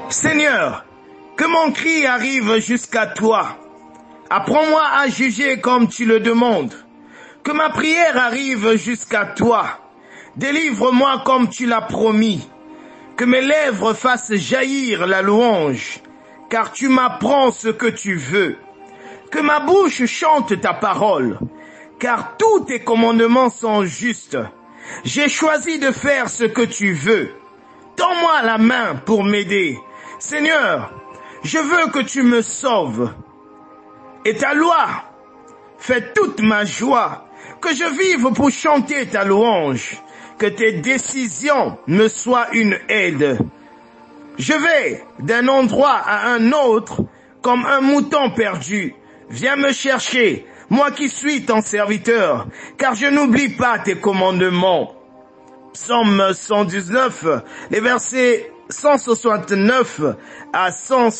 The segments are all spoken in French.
Seigneur, que mon cri arrive jusqu'à toi. Apprends-moi à juger comme tu le demandes. Que ma prière arrive jusqu'à toi. Délivre-moi comme tu l'as promis. Que mes lèvres fassent jaillir la louange, car tu m'apprends ce que tu veux. Que ma bouche chante ta parole, car tous tes commandements sont justes. J'ai choisi de faire ce que tu veux. Tends-moi la main pour m'aider. Seigneur, je veux que tu me sauves. Et ta loi fait toute ma joie, que je vive pour chanter ta louange, que tes décisions me soient une aide. Je vais d'un endroit à un autre comme un mouton perdu. Viens me chercher, moi qui suis ton serviteur, car je n'oublie pas tes commandements. Psaume 119, les versets 169 à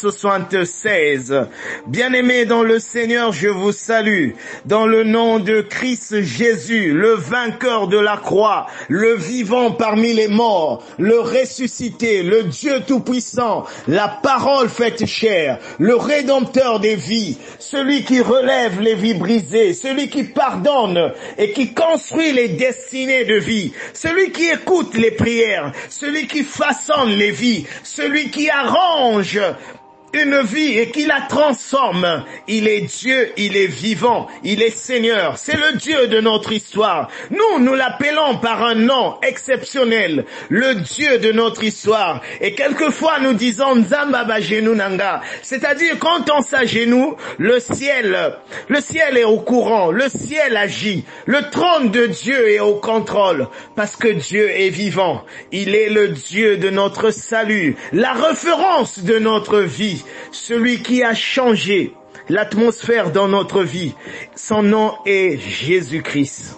176. Bien-aimés dans le Seigneur, je vous salue. Dans le nom de Christ Jésus, le vainqueur de la croix, le vivant parmi les morts, le ressuscité, le Dieu tout-puissant, la parole faite chair, le rédempteur des vies, celui qui relève les vies brisées, celui qui pardonne et qui construit les destinées de vie, celui qui écoute les prières, celui qui façonne les vies, celui qui arrange une vie et qui la transforme. Il est Dieu, il est vivant, il est Seigneur. C'est le Dieu de notre histoire. Nous l'appelons par un nom exceptionnel, le Dieu de notre histoire. Et quelquefois nous disons Nzamba Bajenu Nanga, c'est-à-dire quand on s'agenouille, le ciel est au courant, le ciel agit, le trône de Dieu est au contrôle, parce que Dieu est vivant. Il est le Dieu de notre salut, la référence de notre vie. Celui qui a changé l'atmosphère dans notre vie. Son nom est Jésus-Christ.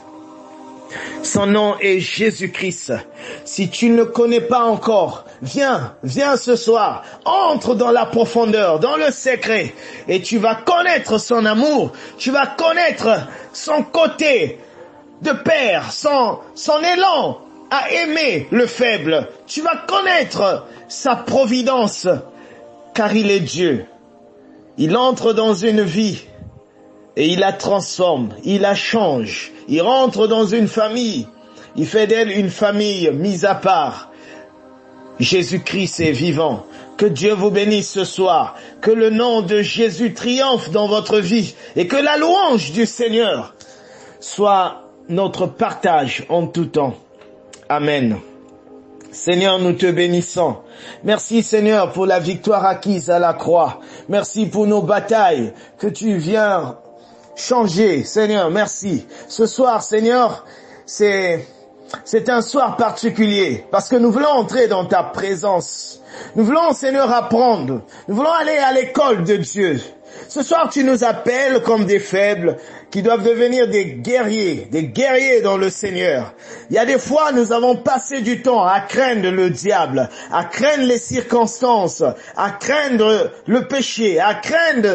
Son nom est Jésus-Christ. Si tu ne connais pas encore, viens ce soir, entre dans la profondeur, dans le secret, et tu vas connaître son amour, tu vas connaître son côté de père, son élan à aimer le faible. Tu vas connaître sa providence. Car il est Dieu. Il entre dans une vie et il la transforme, il la change. Il rentre dans une famille, il fait d'elle une famille mise à part. Jésus-Christ est vivant. Que Dieu vous bénisse ce soir. Que le nom de Jésus triomphe dans votre vie et que la louange du Seigneur soit notre partage en tout temps. Amen. Seigneur, nous te bénissons. Merci Seigneur pour la victoire acquise à la croix. Merci pour nos batailles que tu viens changer. Seigneur, merci. Ce soir, Seigneur, c'est un soir particulier parce que nous voulons entrer dans ta présence. Nous voulons, Seigneur, apprendre. Nous voulons aller à l'école de Dieu. Ce soir, tu nous appelles comme des faibles qui doivent devenir des guerriers dans le Seigneur. Il y a des fois, nous avons passé du temps à craindre le diable, à craindre les circonstances, à craindre le péché, à craindre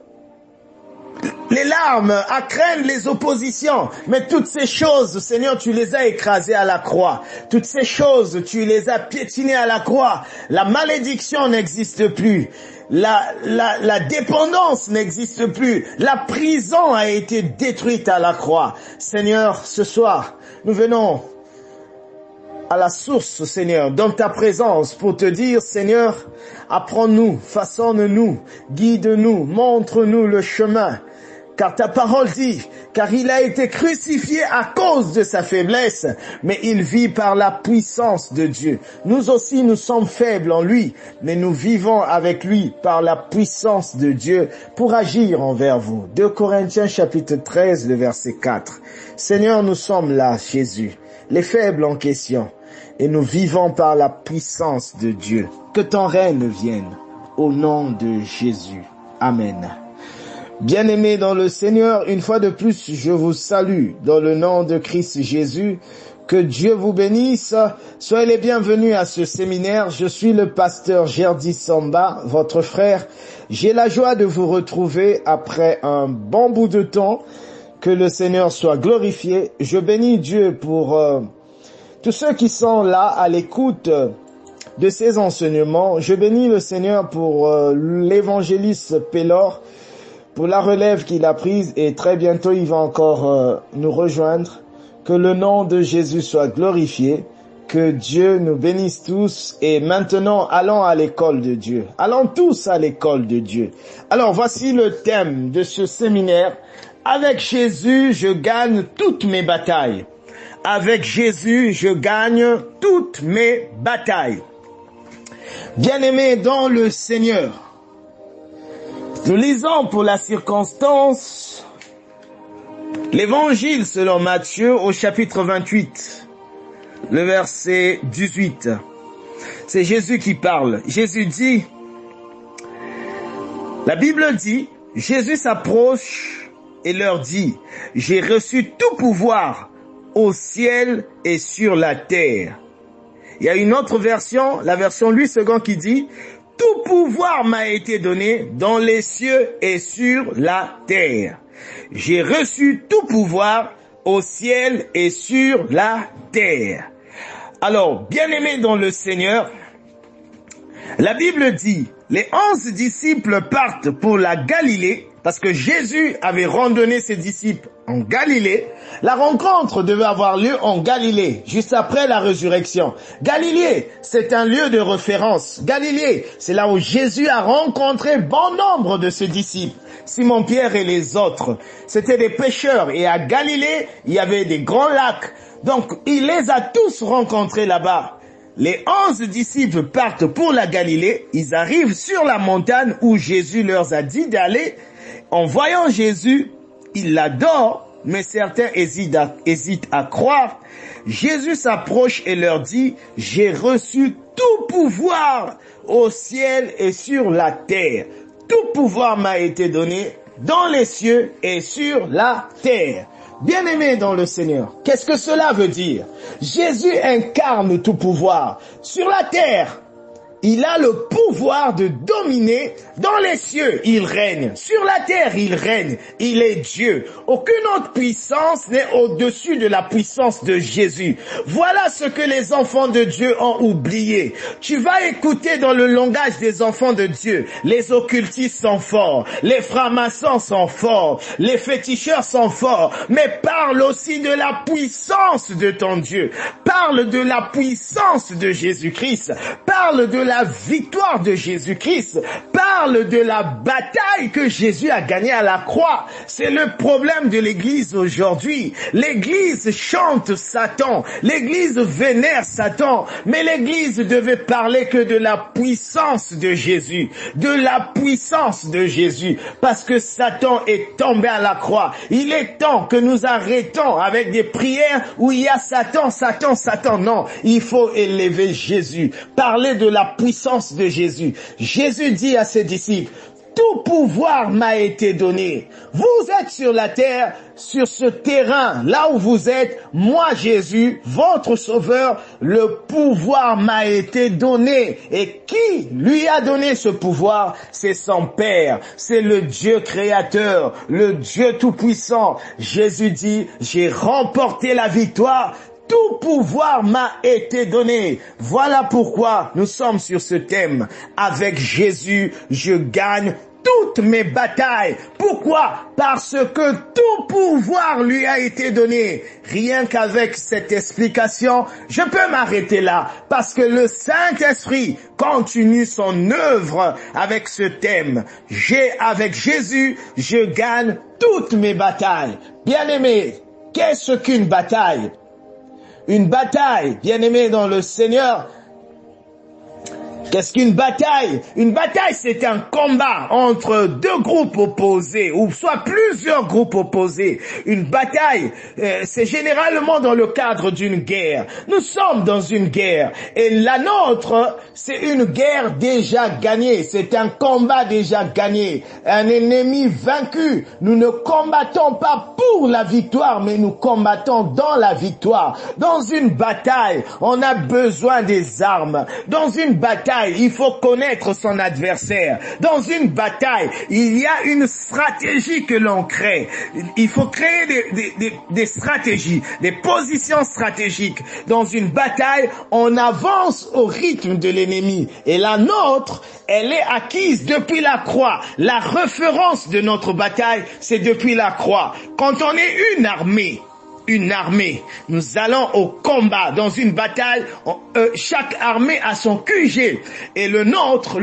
les larmes, à craindre les oppositions. Mais toutes ces choses, Seigneur, tu les as écrasées à la croix. Toutes ces choses, tu les as piétinées à la croix. La malédiction n'existe plus. La dépendance n'existe plus. La prison a été détruite à la croix. Seigneur, ce soir, nous venons à la source, Seigneur, dans ta présence pour te dire, Seigneur, apprends-nous, façonne-nous, guide-nous, montre-nous le chemin. Car ta parole dit, car il a été crucifié à cause de sa faiblesse, mais il vit par la puissance de Dieu. Nous aussi, nous sommes faibles en lui, mais nous vivons avec lui par la puissance de Dieu pour agir envers vous. 2 Corinthiens chapitre 13, le verset 4. Seigneur, nous sommes là, Jésus, les faibles en question, et nous vivons par la puissance de Dieu. Que ton règne vienne, au nom de Jésus. Amen. Bien-aimés dans le Seigneur, une fois de plus, je vous salue dans le nom de Christ Jésus. Que Dieu vous bénisse. Soyez les bienvenus à ce séminaire. Je suis le pasteur Gerdy Samba, votre frère. J'ai la joie de vous retrouver après un bon bout de temps. Que le Seigneur soit glorifié. Je bénis Dieu pour tous ceux qui sont là à l'écoute de ces enseignements. Je bénis le Seigneur pour l'évangéliste Pélor, pour la relève qu'il a prise, et très bientôt il va encore nous rejoindre. Que le nom de Jésus soit glorifié, que Dieu nous bénisse tous, et maintenant allons à l'école de Dieu. Allons tous à l'école de Dieu. Alors voici le thème de ce séminaire. Avec Jésus, je gagne toutes mes batailles. Avec Jésus, je gagne toutes mes batailles. Bien-aimés dans le Seigneur, nous lisons pour la circonstance l'Évangile selon Matthieu au chapitre 28, le verset 18. C'est Jésus qui parle. Jésus dit, la Bible dit, Jésus s'approche et leur dit, j'ai reçu tout pouvoir au ciel et sur la terre. Il y a une autre version, la version Louis II qui dit, tout pouvoir m'a été donné dans les cieux et sur la terre. J'ai reçu tout pouvoir au ciel et sur la terre. Alors, bien-aimés dans le Seigneur, la Bible dit, les 11 disciples partent pour la Galilée, parce que Jésus avait randonné ses disciples en Galilée. La rencontre devait avoir lieu en Galilée, juste après la résurrection. Galilée, c'est un lieu de référence. Galilée, c'est là où Jésus a rencontré bon nombre de ses disciples. Simon-Pierre et les autres. C'était des pêcheurs, et à Galilée, il y avait des grands lacs. Donc, il les a tous rencontrés là-bas. Les 11 disciples partent pour la Galilée. Ils arrivent sur la montagne où Jésus leur a dit d'aller. En voyant Jésus, ils l'adorent, mais certains hésitent à croire. Jésus s'approche et leur dit, j'ai reçu tout pouvoir au ciel et sur la terre. Tout pouvoir m'a été donné dans les cieux et sur la terre. Bien-aimés dans le Seigneur, qu'est-ce que cela veut dire? Jésus incarne tout pouvoir. Sur la terre, il a le pouvoir de dominer. Dans les cieux, il règne. Sur la terre, il règne. Il est Dieu. Aucune autre puissance n'est au-dessus de la puissance de Jésus. Voilà ce que les enfants de Dieu ont oublié. Tu vas écouter dans le langage des enfants de Dieu. Les occultistes sont forts. Les francs-maçons sont forts. Les féticheurs sont forts. Mais parle aussi de la puissance de ton Dieu. Parle de la puissance de Jésus-Christ. Parle de la victoire de Jésus-Christ. Parle de la bataille que Jésus a gagnée à la croix. C'est le problème de l'Église aujourd'hui. L'Église chante Satan. L'Église vénère Satan. Mais l'Église devait parler que de la puissance de Jésus. De la puissance de Jésus. Parce que Satan est tombé à la croix. Il est temps que nous arrêtons avec des prières où il y a Satan, Satan, Satan. Non, il faut élever Jésus. Parler de la puissance de Jésus. Jésus dit à ses disciples, tout pouvoir m'a été donné. Vous êtes sur la terre, sur ce terrain, là où vous êtes, moi Jésus, votre sauveur, le pouvoir m'a été donné. Et qui lui a donné ce pouvoir? C'est son Père, c'est le Dieu créateur, le Dieu tout-puissant. Jésus dit, j'ai remporté la victoire. Tout pouvoir m'a été donné. Voilà pourquoi nous sommes sur ce thème. Avec Jésus, je gagne toutes mes batailles. Pourquoi? Parce que tout pouvoir lui a été donné. Rien qu'avec cette explication, je peux m'arrêter là. Parce que le Saint-Esprit continue son œuvre avec ce thème. Avec Jésus, je gagne toutes mes batailles. Bien-aimés, qu'est-ce qu'une bataille? Une bataille, bien-aimé dans le Seigneur. Qu'est-ce qu'une bataille? Une bataille, c'est un combat entre deux groupes opposés, ou soit plusieurs groupes opposés. Une bataille, c'est généralement dans le cadre d'une guerre. Nous sommes dans une guerre, et la nôtre, c'est une guerre déjà gagnée. C'est un combat déjà gagné. Un ennemi vaincu. Nous ne combattons pas pour la victoire, mais nous combattons dans la victoire. Dans une bataille, on a besoin des armes. Dans une bataille, bataille, il faut connaître son adversaire. Dans une bataille, il y a une stratégie que l'on crée. Il faut créer des stratégies, des positions stratégiques. Dans une bataille, on avance au rythme de l'ennemi. Et la nôtre, elle est acquise depuis la croix. La référence de notre bataille, c'est depuis la croix. Quand on est une armée, nous allons au combat. Dans une bataille, chaque armée a son QG. Et notre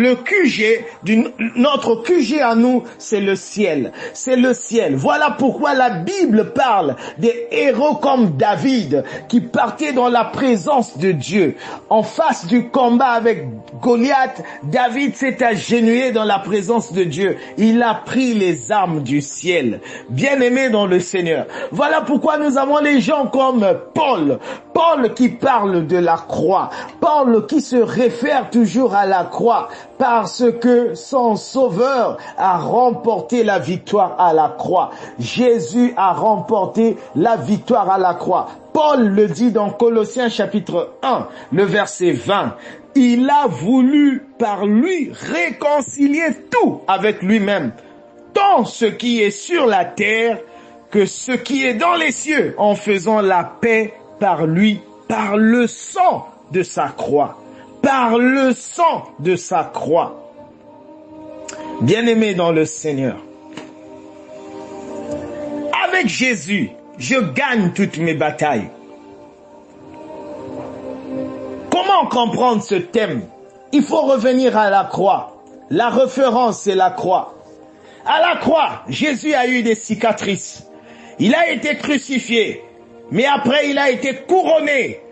QG à nous, c'est le ciel. C'est le ciel. Voilà pourquoi la Bible parle des héros comme David, qui partaient dans la présence de Dieu. En face du combat avec Goliath, David s'est agenouillé dans la présence de Dieu. Il a pris les armes du ciel. Bien-aimé dans le Seigneur. Voilà pourquoi nous avons les gens comme Paul qui parle de la croix, Paul qui se réfère toujours à la croix, parce que son sauveur a remporté la victoire à la croix. Jésus a remporté la victoire à la croix. Paul le dit dans Colossiens chapitre 1, le verset 20. Il a voulu par lui réconcilier tout avec lui-même, tant ce qui est sur la terre que ce qui est dans les cieux, en faisant la paix par lui, par le sang de sa croix. Par le sang de sa croix. Bien-aimé dans le Seigneur, avec Jésus, je gagne toutes mes batailles. Comment comprendre ce thème? Il faut revenir à la croix. La référence, c'est la croix. À la croix, Jésus a eu des cicatrices. Il a été crucifié, mais après il a été couronné,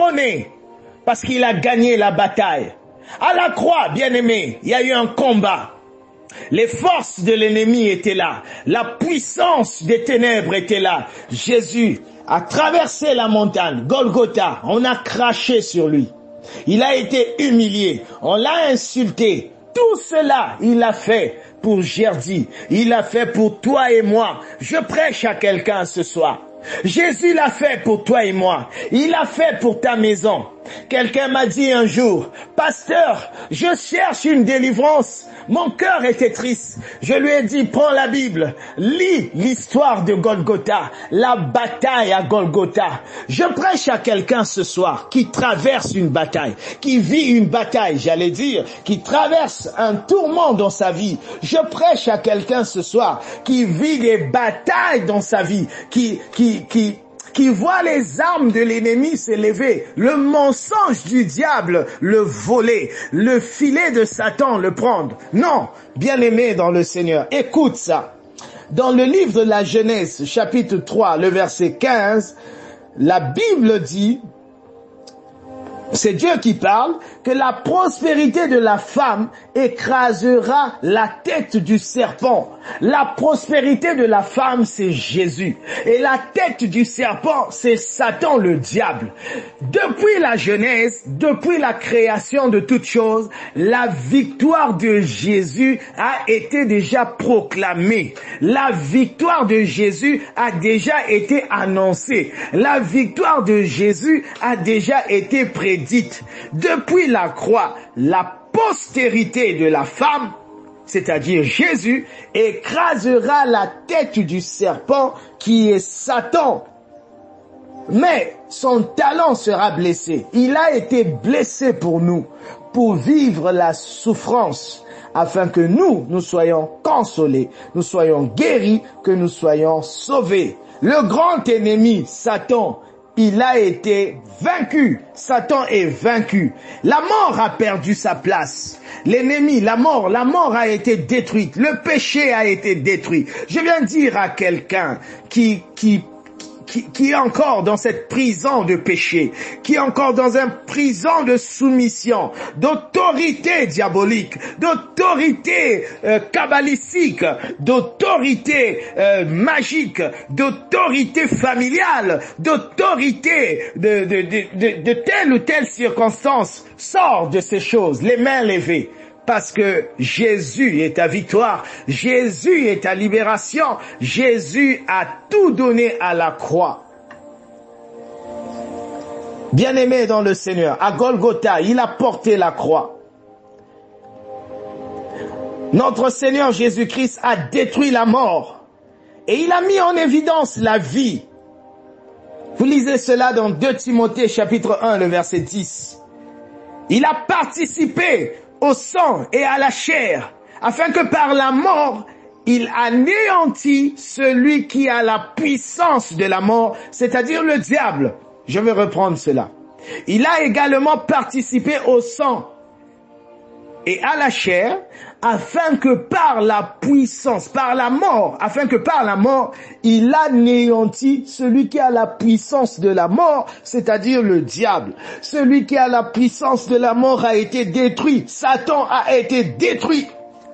parce qu'il a gagné la bataille. À la croix, bien-aimé, il y a eu un combat. Les forces de l'ennemi étaient là, la puissance des ténèbres était là. Jésus a traversé la montagne, Golgotha, on a craché sur lui. Il a été humilié, on l'a insulté. Tout cela, il l'a fait pour Gerdy, il l'a fait pour toi et moi. Je prêche à quelqu'un ce soir. Jésus l'a fait pour toi et moi. Il l'a fait pour ta maison. Quelqu'un m'a dit un jour, pasteur, je cherche une délivrance. Mon cœur était triste. Je lui ai dit, prends la Bible, lis l'histoire de Golgotha, la bataille à Golgotha. Je prêche à quelqu'un ce soir qui traverse une bataille, qui vit une bataille, j'allais dire, qui traverse un tourment dans sa vie. Je prêche à quelqu'un ce soir qui vit des batailles dans sa vie, qui voit les armes de l'ennemi s'élever, le mensonge du diable le voler, le filet de Satan le prendre. Non, bien-aimé dans le Seigneur, écoute ça. Dans le livre de la Genèse, chapitre 3, le verset 15, la Bible dit, c'est Dieu qui parle, que la prospérité de la femme écrasera la tête du serpent. La prospérité de la femme, c'est Jésus. Et la tête du serpent, c'est Satan, le diable. Depuis la Genèse, depuis la création de toutes choses, la victoire de Jésus a été déjà proclamée. La victoire de Jésus a déjà été annoncée. La victoire de Jésus a déjà été prédite. Depuis la croix, la postérité de la femme, c'est-à-dire Jésus, écrasera la tête du serpent qui est Satan. Mais son talon sera blessé. Il a été blessé pour nous, pour vivre la souffrance, afin que nous soyons consolés, nous soyons guéris, que nous soyons sauvés. Le grand ennemi, Satan, il a été vaincu. Satan est vaincu. La mort a perdu sa place. L'ennemi, la mort a été détruite. Le péché a été détruit. Je viens dire à quelqu'un qui est encore dans cette prison de péché, qui est encore dans une prison de soumission, d'autorité diabolique, d'autorité kabbalistique, d'autorité magique, d'autorité familiale, d'autorité de telle ou telle circonstance. Sors de ces choses, les mains levées. Parce que Jésus est ta victoire, Jésus est ta libération, Jésus a tout donné à la croix. Bien-aimé dans le Seigneur, à Golgotha, il a porté la croix. Notre Seigneur Jésus-Christ a détruit la mort et il a mis en évidence la vie. Vous lisez cela dans 2 Timothée chapitre 1, le verset 10. Il a participé au sang et à la chair, afin que par la mort, il anéantit celui qui a la puissance de la mort, c'est-à-dire le diable. Je vais reprendre cela. Il a également participé au sang et à la chair, afin que par la puissance, par la mort, afin que par la mort, il anéantit celui qui a la puissance de la mort, c'est-à-dire le diable. Celui qui a la puissance de la mort a été détruit. Satan a été détruit.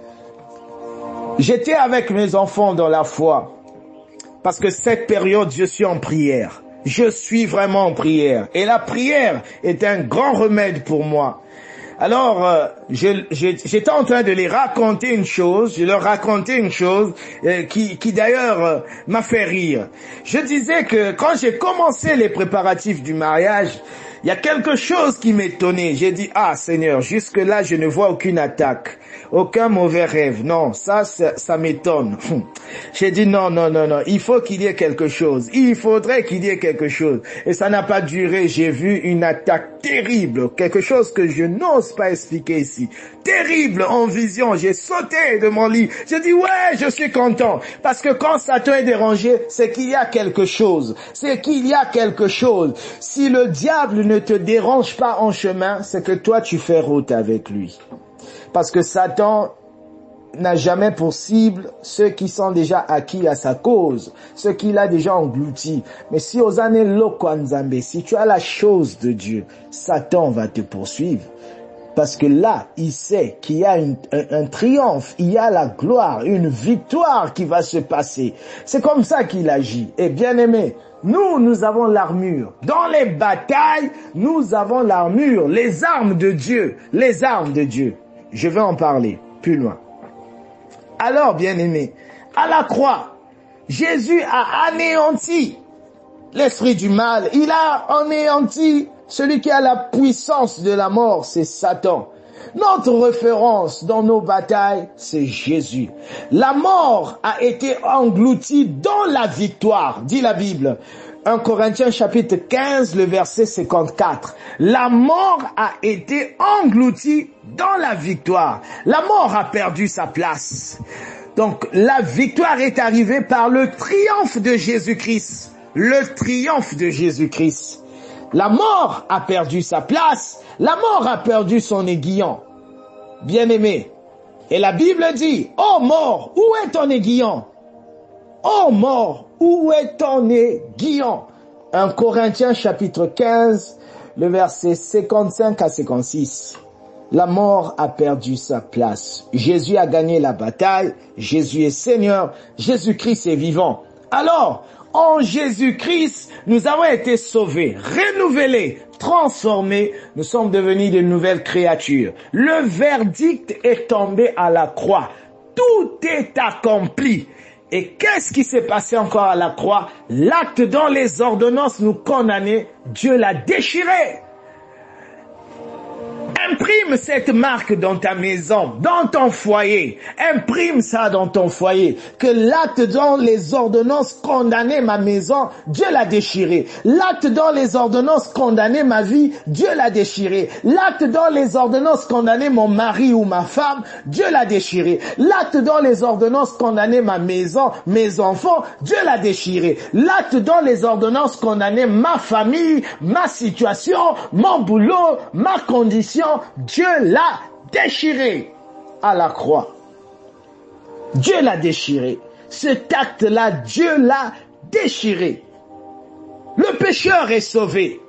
J'étais avec mes enfants dans la foi, parce que cette période, je suis en prière. Je suis vraiment en prière. Et la prière est un grand remède pour moi. Alors, j'étais en train de les raconter une chose, je leur racontais une chose qui d'ailleurs m'a fait rire. Je disais que quand j'ai commencé les préparatifs du mariage, il y a quelque chose qui m'étonnait. J'ai dit, ah Seigneur, jusque-là je ne vois aucune attaque, aucun mauvais rêve. Non, ça m'étonne. J'ai dit non, il faut qu'il y ait quelque chose. Il faudrait qu'il y ait quelque chose. Et ça n'a pas duré. J'ai vu une attaque terrible, quelque chose que je n'ose pas expliquer ici. Terrible en vision. J'ai sauté de mon lit. J'ai dit ouais, je suis content. Parce que quand Satan est dérangé, c'est qu'il y a quelque chose. C'est qu'il y a quelque chose. Si le diable ne te dérange pas en chemin, c'est que toi tu fais route avec lui. Parce que Satan n'a jamais pour cible ceux qui sont déjà acquis à sa cause, ceux qu'il a déjà engloutis. Mais si aux années Lokwanzambe, si tu as la chose de Dieu, Satan va te poursuivre. Parce que là, il sait qu'il y a un triomphe, il y a la gloire, une victoire qui va se passer. C'est comme ça qu'il agit. Et bien aimé, nous avons l'armure. Dans les batailles, nous avons l'armure, les armes de Dieu, les armes de Dieu. Je vais en parler plus loin. Alors, bien-aimé, à la croix, Jésus a anéanti l'esprit du mal. Il a anéanti celui qui a la puissance de la mort, c'est Satan. Notre référence dans nos batailles, c'est Jésus. La mort a été engloutie dans la victoire, dit la Bible. 1 Corinthiens chapitre 15, le verset 54. La mort a été engloutie dans la victoire. La mort a perdu sa place. Donc la victoire est arrivée par le triomphe de Jésus-Christ. Le triomphe de Jésus-Christ. La mort a perdu sa place. La mort a perdu son aiguillon. Bien-aimé. Et la Bible dit, ô mort, où est ton aiguillon? Ô mort, où est ton aiguillon? 1 Corinthiens chapitre 15, le verset 55 à 56. La mort a perdu sa place. Jésus a gagné la bataille. Jésus est Seigneur. Jésus-Christ est vivant. Alors, en Jésus-Christ, nous avons été sauvés, renouvelés, transformés. Nous sommes devenus de nouvelles créatures. Le verdict est tombé à la croix. Tout est accompli. Et qu'est-ce qui s'est passé encore à la croix? L'acte dont les ordonnances nous condamnaient, Dieu l'a déchiré. Imprime cette marque dans ta maison, dans ton foyer. Imprime ça dans ton foyer. Que l'acte dont les ordonnances condamnaient ma maison, Dieu l'a déchiré. L'acte dont les ordonnances condamnaient ma vie, Dieu l'a déchiré. L'acte dont les ordonnances condamnaient mon mari ou ma femme, Dieu l'a déchiré. L'acte dont les ordonnances condamnaient ma maison, mes enfants, Dieu l'a déchiré. L'acte dont les ordonnances condamnaient ma famille, ma situation, mon boulot, ma condition, Dieu l'a déchiré à la croix. Dieu l'a déchiré. Cet acte-là, Dieu l'a déchiré. Le pécheur est sauvé.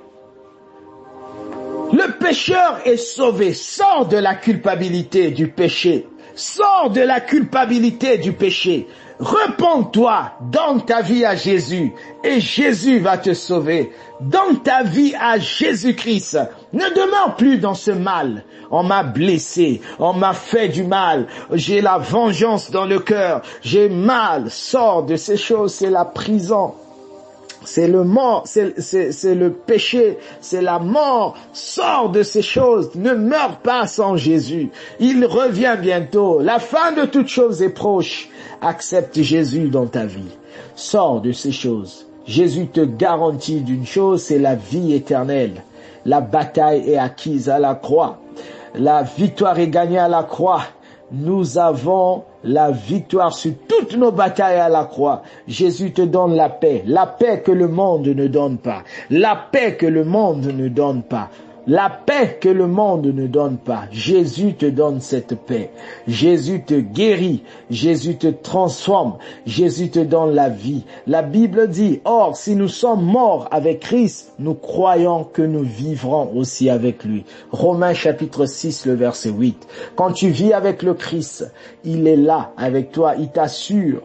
Le pécheur est sauvé. Sors de la culpabilité du péché. Sors de la culpabilité du péché. Repends-toi, donne ta vie à Jésus et Jésus va te sauver. Donne ta vie à Jésus-Christ. Ne demeure plus dans ce mal. On m'a blessé, on m'a fait du mal, j'ai la vengeance dans le cœur, j'ai mal. Sors de ces choses, c'est la prison. c'est le mort, c'est le péché, c'est la mort. Sors de ces choses, ne meurs pas sans Jésus. Il revient bientôt. La fin de toutes choses est proche. Accepte Jésus dans ta vie. Sors de ces choses. Jésus te garantit d'une chose, c'est la vie éternelle. La bataille est acquise à la croix. La victoire est gagnée à la croix. Nous avons la victoire sur toutes nos batailles à la croix. Jésus te donne la paix que le monde ne donne pas, la paix que le monde ne donne pas, la paix que le monde ne donne pas. Jésus te donne cette paix. Jésus te guérit, Jésus te transforme, Jésus te donne la vie. La Bible dit, or, si nous sommes morts avec Christ, nous croyons que nous vivrons aussi avec lui. Romains chapitre 6, le verset 8. Quand tu vis avec le Christ, il est là avec toi, il t'assure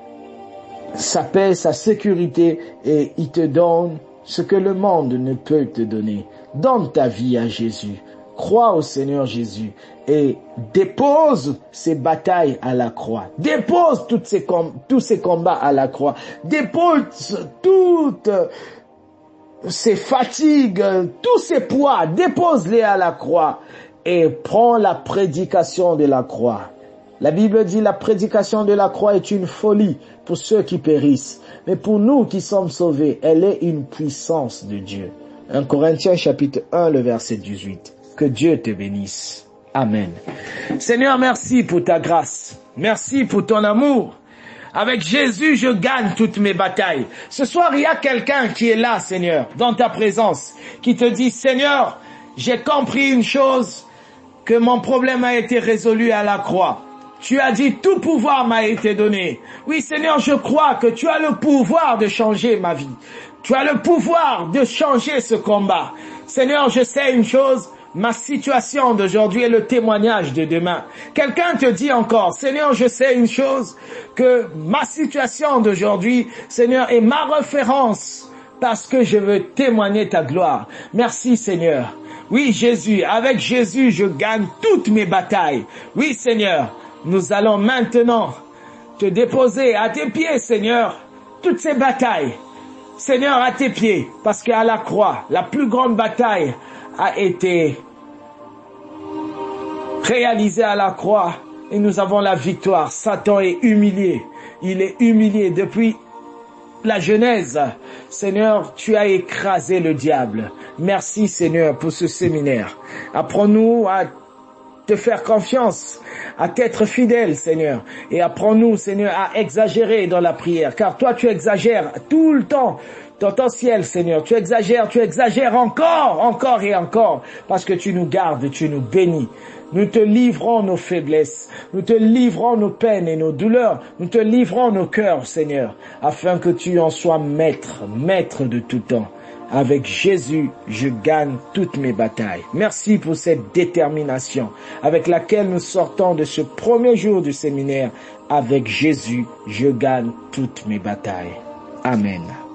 sa paix, sa sécurité, et il te donne ce que le monde ne peut te donner. Donne ta vie à Jésus. Crois au Seigneur Jésus et dépose ces batailles à la croix. Dépose tous ces combats à la croix. Dépose toutes ces fatigues, tous ces poids. Dépose-les à la croix et prends la prédication de la croix. La Bible dit la prédication de la croix est une folie pour ceux qui périssent. Mais pour nous qui sommes sauvés, elle est une puissance de Dieu. 1 Corinthiens chapitre 1, le verset 18. Que Dieu te bénisse. Amen. Seigneur, merci pour ta grâce. Merci pour ton amour. Avec Jésus, je gagne toutes mes batailles. Ce soir, il y a quelqu'un qui est là, Seigneur, dans ta présence, qui te dit, Seigneur, j'ai compris une chose, que mon problème a été résolu à la croix. Tu as dit, tout pouvoir m'a été donné. Oui, Seigneur, je crois que tu as le pouvoir de changer ma vie. Tu as le pouvoir de changer ce combat. Seigneur, je sais une chose, ma situation d'aujourd'hui est le témoignage de demain. Quelqu'un te dit encore, Seigneur, je sais une chose, que ma situation d'aujourd'hui, Seigneur, est ma référence parce que je veux témoigner ta gloire. Merci, Seigneur. Oui, Jésus, avec Jésus, je gagne toutes mes batailles. Oui, Seigneur, nous allons maintenant te déposer à tes pieds, Seigneur, toutes ces batailles. Seigneur, à tes pieds, parce qu'à la croix, la plus grande bataille a été réalisée à la croix et nous avons la victoire. Satan est humilié. Il est humilié depuis la Genèse. Seigneur, tu as écrasé le diable. Merci, Seigneur, pour ce séminaire. Apprends-nous à te faire confiance, à t'être fidèle, Seigneur. Et apprends-nous, Seigneur, à exagérer dans la prière. Car toi, tu exagères tout le temps dans ton ciel, Seigneur. Tu exagères encore et encore. Parce que tu nous gardes, tu nous bénis. Nous te livrons nos faiblesses. Nous te livrons nos peines et nos douleurs. Nous te livrons nos cœurs, Seigneur. Afin que tu en sois maître de tout temps. Avec Jésus, je gagne toutes mes batailles. Merci pour cette détermination avec laquelle nous sortons de ce premier jour du séminaire. Avec Jésus, je gagne toutes mes batailles. Amen.